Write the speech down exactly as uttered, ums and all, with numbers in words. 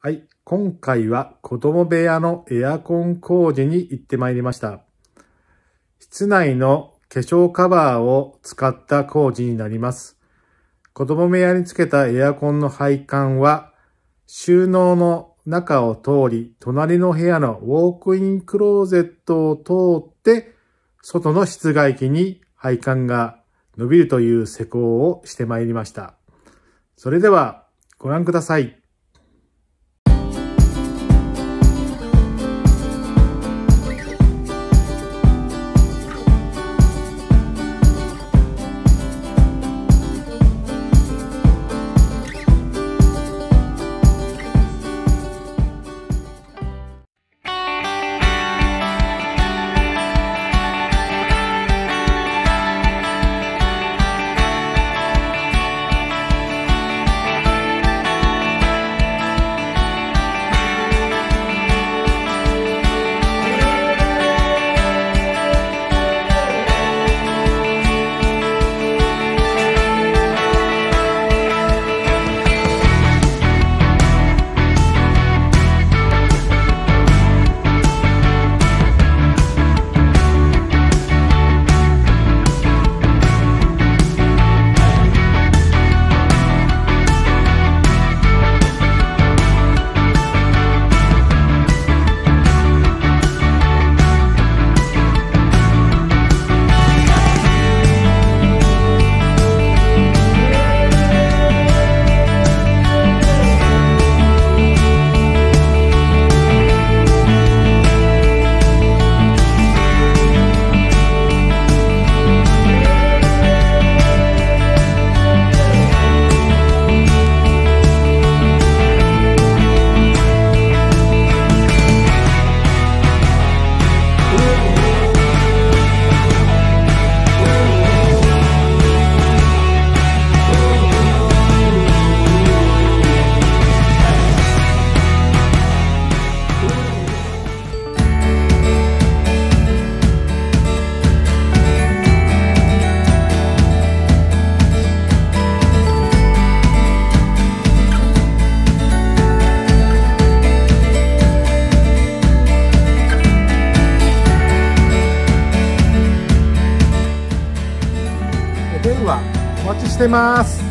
はい、今回は子供部屋のエアコン工事に行ってまいりました。室内の化粧カバーを使った工事になります。子供部屋につけたエアコンの配管は収納の中を通り、隣の部屋のウォークインクローゼットを通って外の室外機に配管が伸びるという施工をしてまいりました。それではご覧ください。お電話お待ちしてます。